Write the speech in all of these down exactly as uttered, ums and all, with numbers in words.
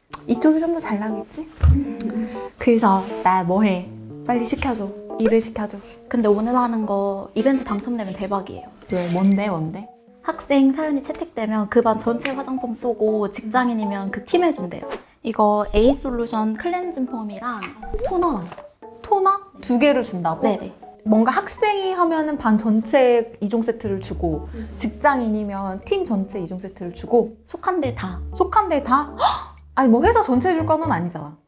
이쪽이 좀 더 잘 나오겠지? 그래서 나 뭐해? 빨리 시켜줘. 일을 시켜줘. 근데 오늘 하는 거 이벤트 당첨되면 대박이에요. 왜? 뭔데? 뭔데? 학생 사연이 채택되면 그 반 전체 화장품 쏘고 직장인이면 그 팀 해준대요. 이거 에이솔루션 클렌징 폼이랑 토너. 토너? 두 개를 준다고? 네네. 뭔가 학생이 하면은 반 전체 이종 세트를 주고 음. 직장인이면 팀 전체 이종 세트를 주고 속한 데 다. 속한 데 다? 헉! 아니 뭐 회사 전체 줄 거는 아니잖아.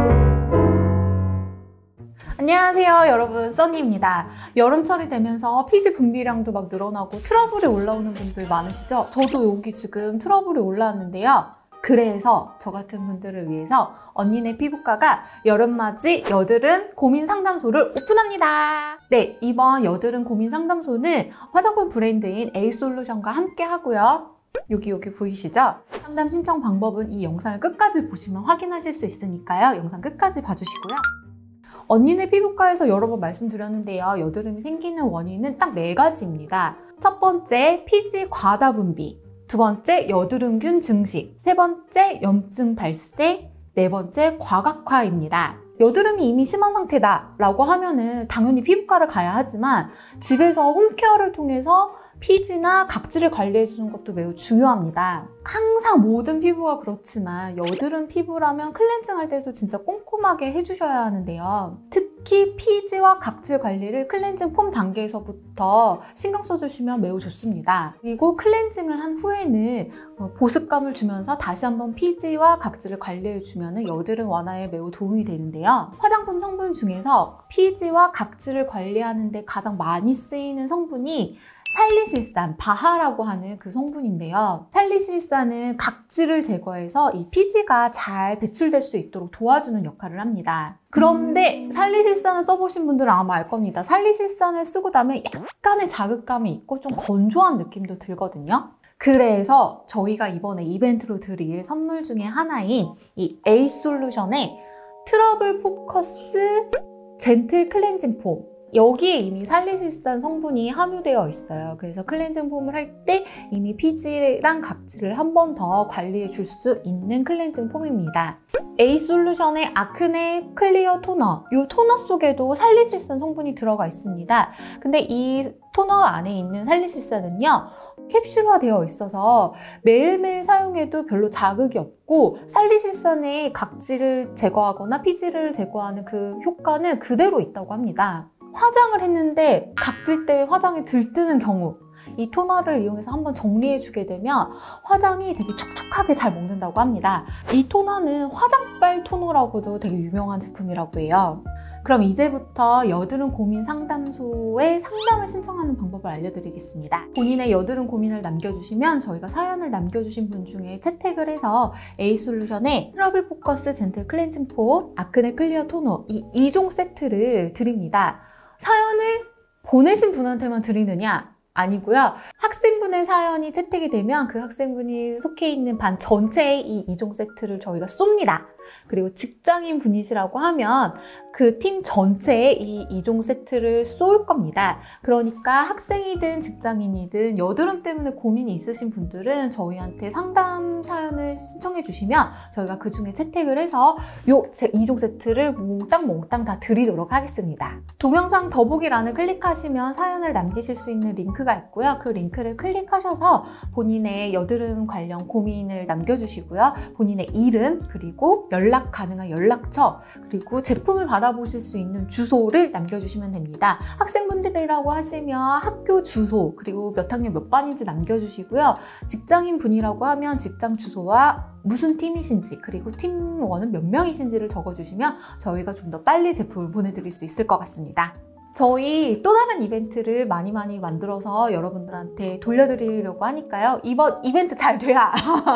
안녕하세요 여러분, 써니입니다. 여름철이 되면서 피지 분비량도 막 늘어나고 트러블이 올라오는 분들 많으시죠? 저도 여기 지금 트러블이 올라왔는데요. 그래서 저 같은 분들을 위해서 언니네 피부과가 여름맞이 여드름 고민 상담소를 오픈합니다. 네, 이번 여드름 고민 상담소는 화장품 브랜드인 에이솔루션과 함께 하고요. 여기 여기 보이시죠? 상담 신청 방법은 이 영상을 끝까지 보시면 확인하실 수 있으니까요. 영상 끝까지 봐주시고요. 언니네 피부과에서 여러 번 말씀드렸는데요. 여드름이 생기는 원인은 딱 네 가지입니다. 첫 번째, 피지 과다 분비. 두 번째, 여드름균 증식. 세 번째, 염증 발생. 네 번째, 과각화입니다. 여드름이 이미 심한 상태다 라고 하면은 당연히 피부과를 가야 하지만 집에서 홈케어를 통해서 피지나 각질을 관리해주는 것도 매우 중요합니다. 항상 모든 피부가 그렇지만 여드름 피부라면 클렌징 할 때도 진짜 꼼꼼하게 해주셔야 하는데요. 특히 피지와 각질 관리를 클렌징 폼 단계에서부터 신경 써주시면 매우 좋습니다. 그리고 클렌징을 한 후에는 보습감을 주면서 다시 한번 피지와 각질을 관리해주면 여드름 완화에 매우 도움이 되는데요. 화장품 성분 중에서 피지와 각질을 관리하는 데 가장 많이 쓰이는 성분이 살리실산, 바하라고 하는 그 성분인데요. 살리실산은 각질을 제거해서 이 피지가 잘 배출될 수 있도록 도와주는 역할을 합니다. 그런데 살리실산을 써보신 분들은 아마 알 겁니다. 살리실산을 쓰고 나면 약간의 자극감이 있고 좀 건조한 느낌도 들거든요. 그래서 저희가 이번에 이벤트로 드릴 선물 중에 하나인 이 에이솔루션의 트러블 포커스 젠틀 클렌징 폼, 여기에 이미 살리실산 성분이 함유되어 있어요. 그래서 클렌징 폼을 할 때 이미 피지랑 각질을 한 번 더 관리해 줄 수 있는 클렌징 폼입니다. 에이솔루션의 아크네 클리어 토너, 이 토너 속에도 살리실산 성분이 들어가 있습니다. 근데 이 토너 안에 있는 살리실산은요, 캡슐화되어 있어서 매일매일 사용해도 별로 자극이 없고 살리실산의 각질을 제거하거나 피지를 제거하는 그 효과는 그대로 있다고 합니다. 화장을 했는데 각질 때문에 화장이 들뜨는 경우, 이 토너를 이용해서 한번 정리해주게 되면 화장이 되게 촉촉하게 잘 먹는다고 합니다. 이 토너는 화장빨 토너라고도 되게 유명한 제품이라고 해요. 그럼 이제부터 여드름 고민 상담소에 상담을 신청하는 방법을 알려드리겠습니다. 본인의 여드름 고민을 남겨주시면 저희가 사연을 남겨주신 분 중에 채택을 해서 에이솔루션의 트러블 포커스 젠틀 클렌징 폼, 아크네 클리어 토너 이 이 종 세트를 드립니다. 사연을 보내신 분한테만 드리느냐? 아니고요. 학생분의 사연이 채택이 되면 그 학생분이 속해 있는 반 전체의 이 이 종 세트를 저희가 쏩니다. 그리고 직장인 분이시라고 하면 그 팀 전체에 이 이 종 세트를 쏠 겁니다. 그러니까 학생이든 직장인이든 여드름 때문에 고민이 있으신 분들은 저희한테 상담 사연을 신청해 주시면 저희가 그 중에 채택을 해서 요 이 종 세트를 몽땅 몽땅 다 드리도록 하겠습니다. 동영상 더보기란을 클릭하시면 사연을 남기실 수 있는 링크가 있고요. 그 링크를 클릭하셔서 본인의 여드름 관련 고민을 남겨주시고요. 본인의 이름, 그리고 연락 가능한 연락처, 그리고 제품을 받아보실 수 있는 주소를 남겨주시면 됩니다. 학생분들이라고 하시면 학교 주소, 그리고 몇 학년 몇 반인지 남겨주시고요. 직장인 분이라고 하면 직장 주소와 무슨 팀이신지, 그리고 팀원은 몇 명이신지를 적어주시면 저희가 좀 더 빨리 제품을 보내드릴 수 있을 것 같습니다. 저희 또 다른 이벤트를 많이 많이 만들어서 여러분들한테 돌려드리려고 하니까요. 이번 이벤트 잘 돼야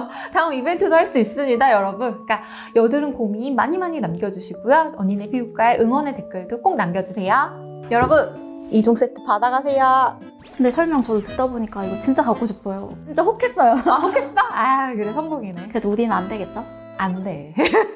다음 이벤트도 할 수 있습니다, 여러분. 그러니까 여드름 고민 많이 많이 남겨주시고요. 언니네 피부과에 응원의 댓글도 꼭 남겨주세요. 여러분, 이 종 세트 받아가세요. 근데 설명 저도 듣다 보니까 이거 진짜 갖고 싶어요. 진짜 혹했어요. 아, 혹했어? 아, 그래, 성공이네. 그래도 우리는 안 되겠죠? 안 돼.